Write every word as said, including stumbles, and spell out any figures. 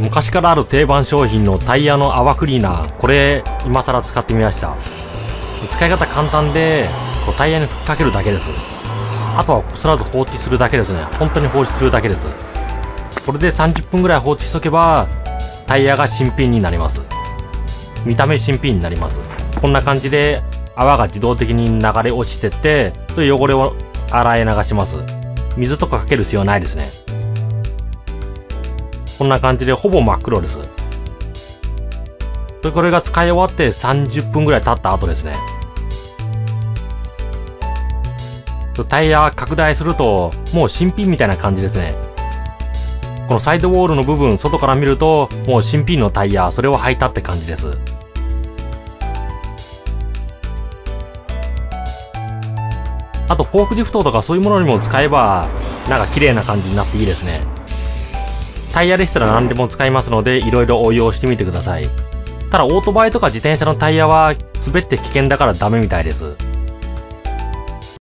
昔からある定番商品のタイヤの泡クリーナー、これ今更使ってみました。使い方簡単で、こうタイヤに吹きかけるだけです。あとはこすらず放置するだけですね。本当に放置するだけです。これでさんじゅっぷんぐらい放置しとけばタイヤが新品になります。見た目新品になります。こんな感じで泡が自動的に流れ落ちてって汚れを洗い流します。水とかかける必要ないですね。こんな感じでほぼ真っ黒です。でこれが使い終わってさんじゅっぷんぐらい経った後ですね。タイヤ拡大するともう新品みたいな感じですね。このサイドウォールの部分、外から見るともう新品のタイヤ、それを履いたって感じです。あとフォークリフトとかそういうものにも使えばなんか綺麗な感じになっていいですね。タイヤでしたら何でも使いますので、いろいろ応用してみてください。ただオートバイとか自転車のタイヤは滑って危険だからダメみたいです。